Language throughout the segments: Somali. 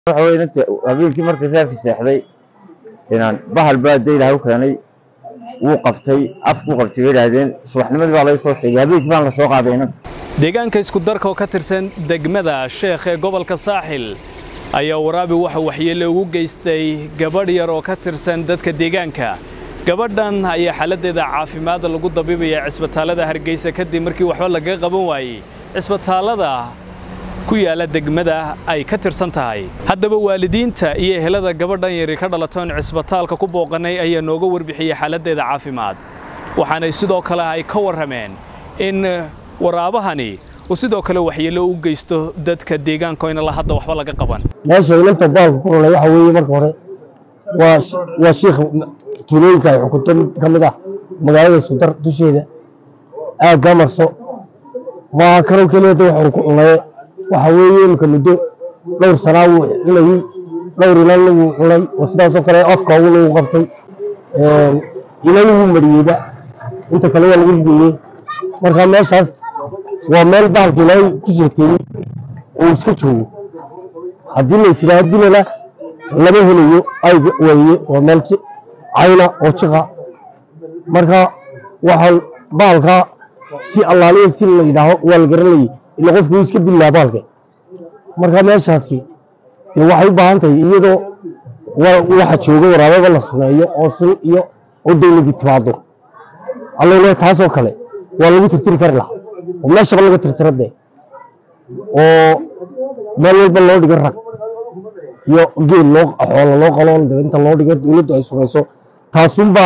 waxa weeye inta habeenkii markii reerkii seexday inaan bahal baaday ilaahay u keenay wuu qabtay afku qabtay yiraahdeen subaxnimadii baa la soo sheegay habeenkii baan la soo qaaday inta deegaanka isku darka oo ka tirsan degmada Sheekh ee gobolka Saaxil ayaa waraabi waxa waxyeello ugu geystay gabadh yar oo ka tirsan dadka deegaanka gabadhan ayaa xaaladeeda caafimaad lagu dabiibay cisbitaalada Hargeysa kadib markii waxba laga qaban waayay cisbitaalada ku yaala degmada ay ka tirsan tahay haddaba waalidiinta iyo ehelada gabadhan yar ka dhalatoon cisbitaalka ku booqanay ayaa nooga warbixiyay xaaladeeda caafimaad waxaana sidoo kale ay ka warameen in waraabahani oo sidoo kale waxyeello u geysto dadka deegaanka in la hadda waxba laga qaban meesha inta baalku ku rulay waxa weeye marka hore waa sheekh tuulooyinka ay xukunta mid ka mid ah magaalada isku dar dusheeda aagga marso ma karo kaleeto waxa ku cunay waxa weeye imka muddo dhowr sano uu cunay dhowr ilaa uu cunay oo sidaas oo kale afka uu lagu qabtay ilaa uu mariyay inta kale waa lagu dhigay marka meeshaas waa meel baalkii lay ku jirtay oo iska joogo haddii la isiraadinana laba helayo ay weeye waa meel ayna oo jiqa marka waxa baalka si allaaliye si la yiraahdo waa la garanayay ila qofku iska dilaa baalka marka meeshaasi waxay u baahan tahay iyadoo waxa jooga waraabada la sameeyo oo sun iyo oo dawladda timaado alla taas oo kale waa lagu tirtiri karaa oo meesha laga tirtirade oo meel walba loo dhigo rag iyo geel loo xoolo loo qalo inta loo dhigo dawladdu ay surayso taasunba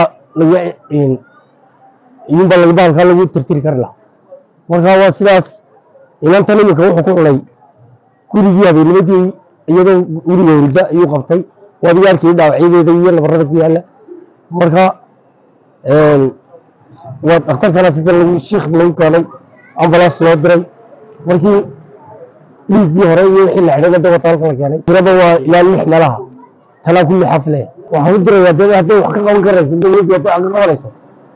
laga baalka lagu tirtiri karaa marka waa sidaas ilanta nimka wuxuu ku xulay gurigii habeennimadii iyadoo guriga hurda ayuu qabtay wadiyaarkii dhaawacyadeeda iyo nabarada ku yaala marka waa dhakhtarkana sida lagu sheekh lagu keenay ambulance loo diray markii dhiigii hore iyo wixii la xidhay wadada talka la keenay tirada waa ilaa 6 meelaha tala kulli xafle waxaan u dirayaa hadday wax ka qaban karayso dawladdu wax ka qabanayso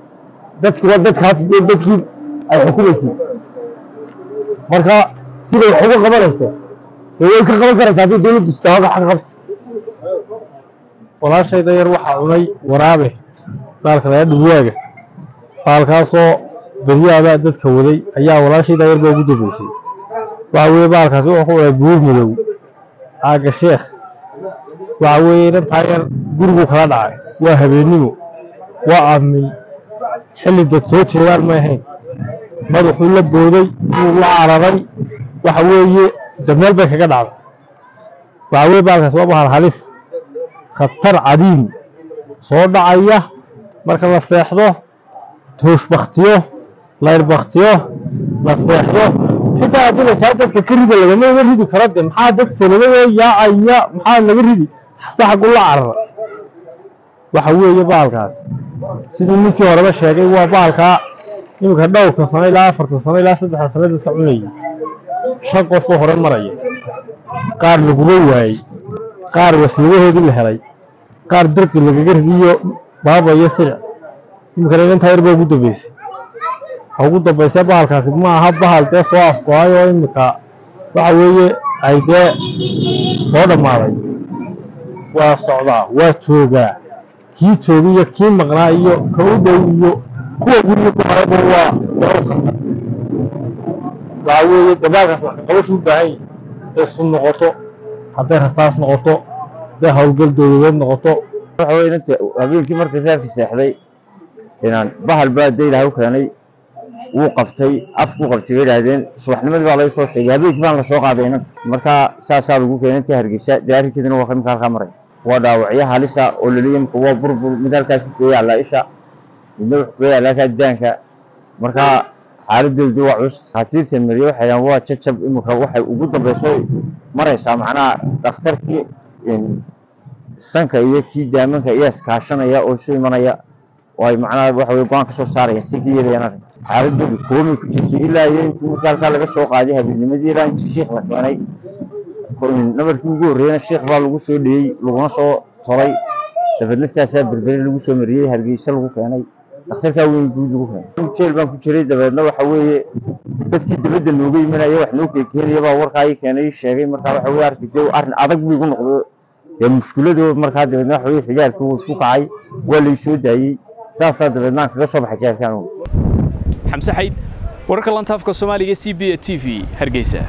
dadkii ay xukumaysay marka sida wax uga qabanayso way ka qaban karaysaa haddii dawladdu istaaga xaq qabto walaashayda yar waxa cunay waraabe baalka laga dhigaaga baalkaasoo bariyaada dadka waday ayaa walaashayda yar ugu dambeysay waxa weeye baalkaas wuxuu ku waday buur madow aaga sheekh waxa weeye in taayar gurigu kala dhacay waa habeenimo waa amni xilli dad soo jeedaan ma ahayn madaxuu la booday uu la cararay waxa weeye dameel bay kaga dhacday waxa weeye baalkaas waa bahal halis khatar cadiim soo dhacaya marka la seexdo toosh baktiyo layr baktiyo la seexdo xitaa haddii la dadka ka rida lagama ridi karo de maxaa dad sanadada yaacaya maxaa laga ridi sax la carar waxa weeye baalkaas sidii ninkii horeba sheegay waa baalka imika dhowrka sano ilaa 4 sano ilaa 3 sano dadka cunayay shan qof oo hore maraya qaar lagu waayay qaar wasladahoodii la helay qaar darti lagaga ridiyo baaba iyo sir imika inta yar baa ugu dambeysay baalkaasi ma aha bahal de soo afkaayo imika waxa weeye ay de soo dhamaaday waa socdaa waa joogaa kii joogiyo kii maqnaa iyo ka u dhow iyo kuwa guriga ku haray waa weeye dabaalkaas wax qabasho u baahan yahay sun noqoto hadday rasaas noqoto hadday hawlgal dawladeed noqoto waxa weeye inta habeenkii markii reerkii seexday inaan bahal baaday ilaahay u keenay wuu qabtay afku qabtay yiraahdeen subaxnimadii baa la soo sheegay habeenkii baan la soo qaaday inta marka saasaa lagu keenay inta Hargeysa diyaarkiidina waa ka halka maray waa dhaawacyo halisa oo laliin kuwa burbur midalkaas ku yaala isha inuu ku yaala ka daanka marka xaaladdu waa cus hatiirsan mariyo waxay waa jajab imika waxay ugu dambeysay maraysa macnaa dhakhtarkii sanka iyo kii daamanka iyo iskaashanaya oo soo imanaya way macnaa waxa way go'aan ka soo saaraya si kiyeeyana xaaladdu koomi ku jirtay ilaa intuu halka laga soo qaaday habeennimadii ilaa intii sheekh la keenay nabarkii ugu horeeyay sheekh baa lagu soo dhiyay laguna soo tolay dabadna saasa berberi lagu soo mariyay Hargeysa lagu keenay dhakhtarka weyn guud lagu keenay jeel baan ku jiray dabadna waxa weeye dadkii dibadda nooga imanaya wax noo keenaya baa warkaa ii keenay sheegay markaa waxa weeye arkay arrin adag buu igu noqdo mushkiladoo markaa dabeedna waxa weeye xigaarkii wuu isku kacay waa la soo daayay saasaa dabeedna kaga soo baxay jaarkaan xamse xayd wararka lanta afka Soomaaliga CBA TV Hargeysa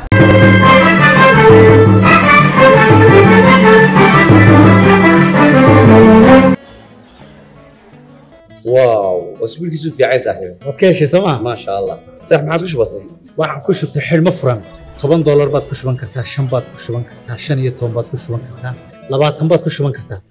واو واسبوعك في عايز صاحبي wadkeeshi sama ما شاء الله صح ما عادش بسيط waxaan ku shubtay xilmo furan $10 baad ku shuban kartaa 5 baad ku shuban kartaa 15 baad ku shuban kartaa 20 baad ku shuban kartaa